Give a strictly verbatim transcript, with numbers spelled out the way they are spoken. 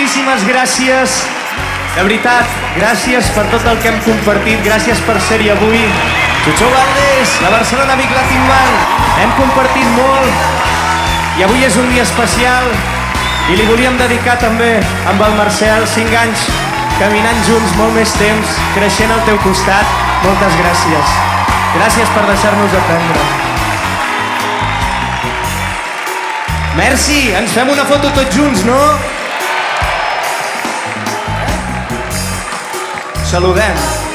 moltíssimes gràcies. De veritat, gràcies per tot el que hem compartit, gràcies per ser-hi avui. Chucho Valdés, la Barcelona Big Latin Band, hem compartit molt i avui és un dia especial i li volíem dedicar també amb el Marcel cinc anys caminant junts molt més temps, creixent al teu costat. Moltes gràcies. Gràcies per deixar-nos aprendre. Merci, ens fem una foto tots junts, no? Saludem.